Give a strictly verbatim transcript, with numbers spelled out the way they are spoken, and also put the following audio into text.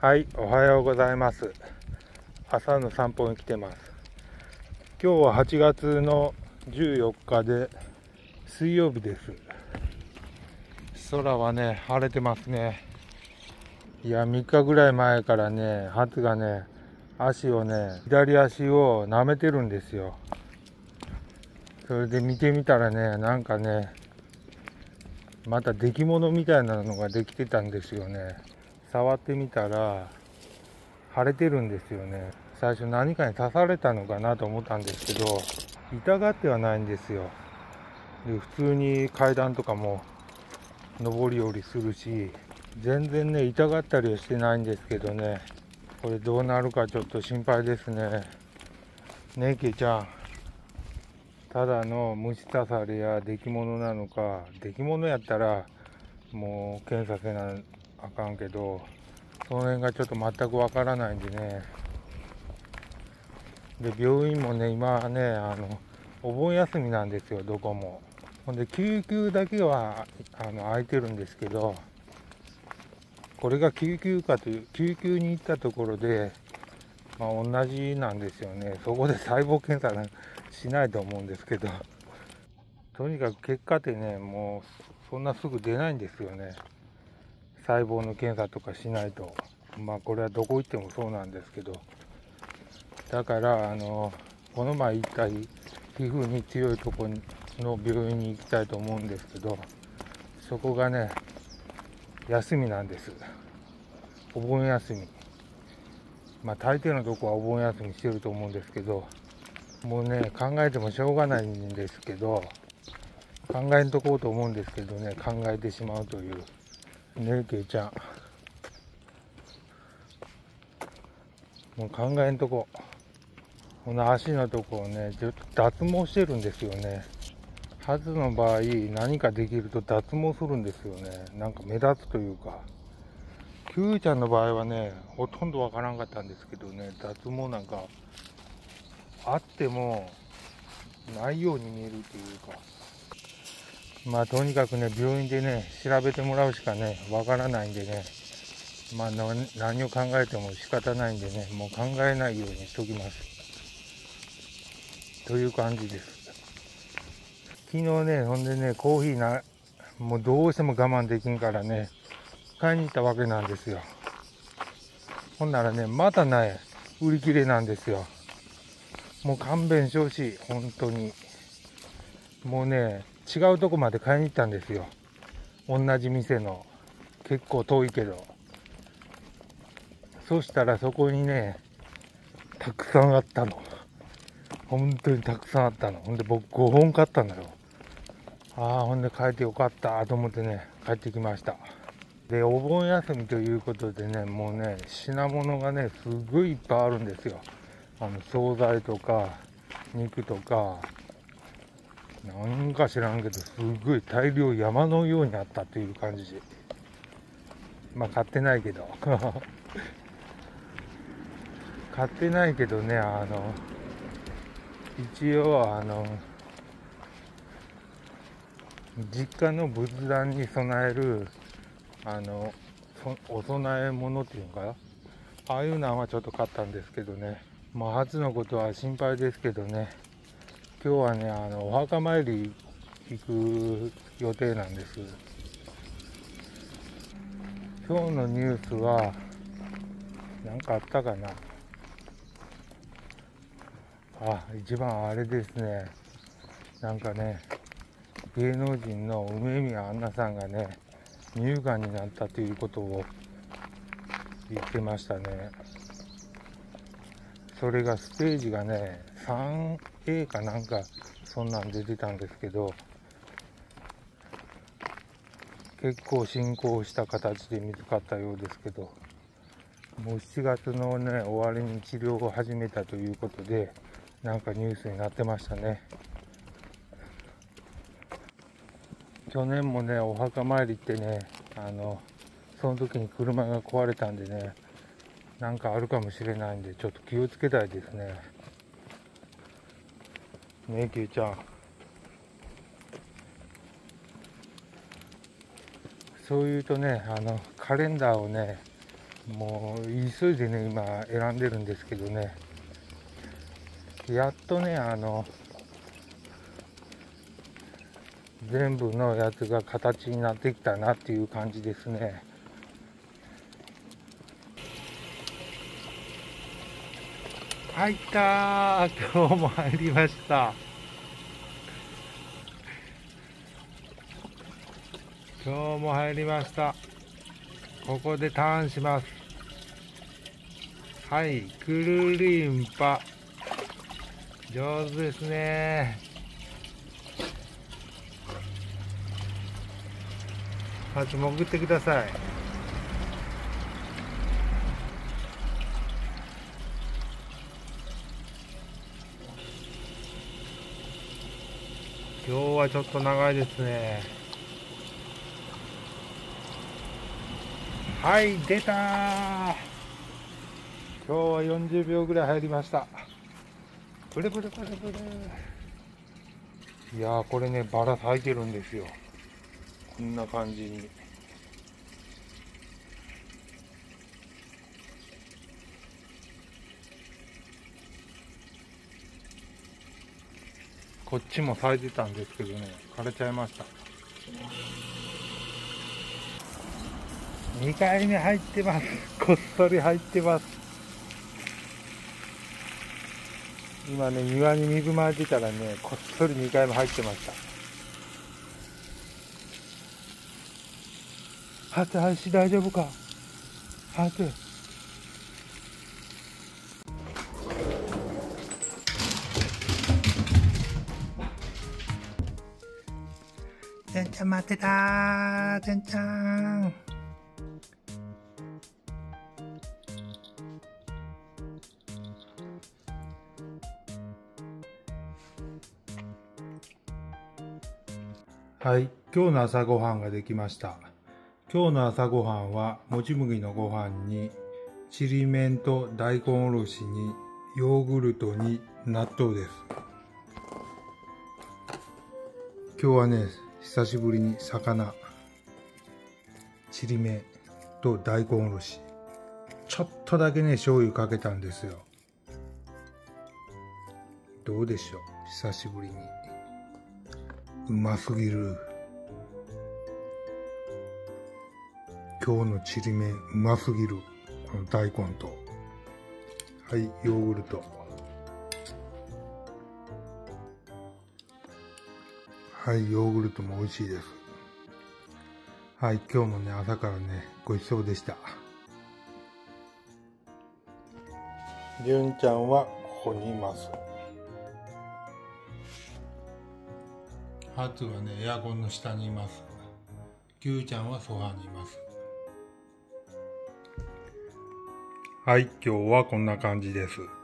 はい、おはようございます。朝の散歩に来てます。今日ははちがつのじゅうよっかで水曜日です。空はね、晴れてますね。いや、みっかぐらい前からね、ハツがね、足をね、左足を舐めてるんですよ。それで見てみたらね、なんかね、また出来物みたいなのができてたんですよね。触ってみたら腫れてるんですよね。最初何かに刺されたのかなと思ったんですけど、痛がってはないんですよ。で、普通に階段とかも上り下りするし、全然ね、痛がったりはしてないんですけどね、これどうなるかちょっと心配ですね。ねえ、けいちゃん、ただの虫刺されや出来物なのか、出来物やったらもう検査せなあかんけど、その辺がちょっと全くわからないんでね。で、病院もね、今はね、あのお盆休みなんですよ、どこも。ほんで、救急だけはあの空いてるんですけど、これが救急かという、救急に行ったところで、まあ、同じなんですよね。そこで細胞検査しないと思うんですけど、とにかく結果ってね、もうそんなすぐ出ないんですよね。細胞の検査とかしないと。まあこれはどこ行ってもそうなんですけど、だからあのこの前行った皮膚に強いとこの病院に行きたいと思うんですけど、そこがね休みなんです。お盆休み。まあ大抵のとこはお盆休みしてると思うんですけど、もうね考えてもしょうがないんですけど、考えんとこうと思うんですけどね、考えてしまうという。ねえ、けいちゃん、もう考えんとこ。この足のとこをね、ちょっと脱毛してるんですよね。ハツの場合、何かできると脱毛するんですよね。なんか目立つというか。キュウちゃんの場合はね、ほとんどわからんかったんですけどね、脱毛なんかあってもないように見えるというか。まあとにかくね、病院でね、調べてもらうしかね、わからないんでね、まあ何を考えても仕方ないんでね、もう考えないようにしときます。という感じです。昨日ね、ほんでね、コーヒーな、もうどうしても我慢できんからね、買いに行ったわけなんですよ。ほんならね、またね、売り切れなんですよ。もう勘弁してほしい、本当に。もうね、違うとこまで買いに行ったんですよ。同じ店の。結構遠いけど。そしたらそこにね、たくさんあったの。本当にたくさんあったの。ほんで僕ごほん買ったのよ。ああ、ほんで帰ってよかったと思ってね、帰ってきました。で、お盆休みということでね、もうね、品物がね、すごいいっぱいあるんですよ。あの、惣菜とか、肉とか、なんか知らんけど、すごい大量山のようにあったという感じで。まあ、買ってないけど。買ってないけどね、あの、一応、あの、実家の仏壇に備える、あの、お供え物っていうのかな、ああいうのはちょっと買ったんですけどね。まあ、初のことは心配ですけどね。今日はね、あの、お墓参り行く予定なんです。今日のニュースは、何かあったかな。あ、一番あれですね。なんかね、芸能人の梅宮アンナさんがね、乳がんになったということを言ってましたね。それがステージがね、スリーエー かなんか、そんなん出てたんですけど、結構進行した形で見つかったようですけど、もうしちがつのね、終わりに治療を始めたということで、なんかニュースになってましたね。去年もね、お墓参り行ってね、あの、その時に車が壊れたんでね、なんかあるかもしれないんで、ちょっと気をつけたいですね。ねえ、きゅうちゃん。そういうとね、あの、カレンダーをね、 もう急いでね今選んでるんですけどね、やっとねあの全部のやつが形になってきたなっていう感じですね。入ったー、今日も入りました。今日も入りました。ここでターンします。はい、くるりんぱ。上手ですね。まず潜ってください。今日はちょっと長いですね。はい、出たー。今日はよんじゅうびょうぐらい入りました。ブルブルブルブル。いやー、これね、バラ咲いてるんですよ。こんな感じに。こっちも咲いてたんですけどね、枯れちゃいました。にかいめ入ってます。こっそり入ってます。今ね、庭に水まいてたらね、こっそりにかいめ入ってました。ハツ、足大丈夫かハツ。てんちゃん待ってたー、てんちゃん。はい、今日の朝ごはんができました。今日の朝ごはんはもち麦のご飯にちりめんと大根おろしにヨーグルトに納豆です。今日はね、久しぶりに魚、ちりめんと大根おろし、ちょっとだけね醤油かけたんですよ。どうでしょう、久しぶりに。うますぎる。今日のちりめんうますぎる。この大根と、はい、ヨーグルト、はい、ヨーグルトも美味しいです。はい、今日もね朝からねごちそうでした。じゅんちゃんはここにいます。ハツはねエアコンの下にいます。キューちゃんはソファにいます。はい、今日はこんな感じです。